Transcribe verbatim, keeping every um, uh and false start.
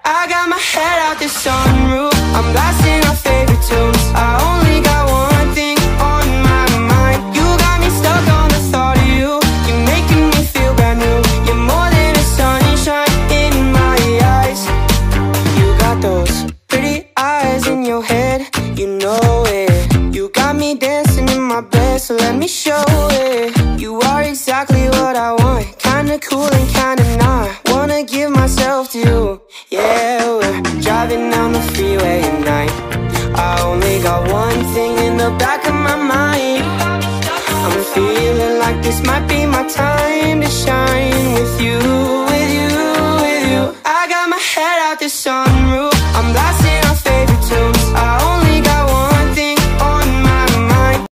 I got my head out the sunroof, I'm blasting our favorite tunes. I only got one thing on my mind. You got me stuck on the thought of you. You're making me feel brand new. You're more than a sunshine in my eyes. You got those pretty eyes in your head, you know it. You got me dancing in my bed, so let me show it. You are exactly what I want, kinda cool and kinda not. Wanna give myself to you. Yeah, we're driving down the freeway at night. I only got one thing in the back of my mind. I'm feeling like this might be my time to shine with you, with you, with you. I got my head out the sun.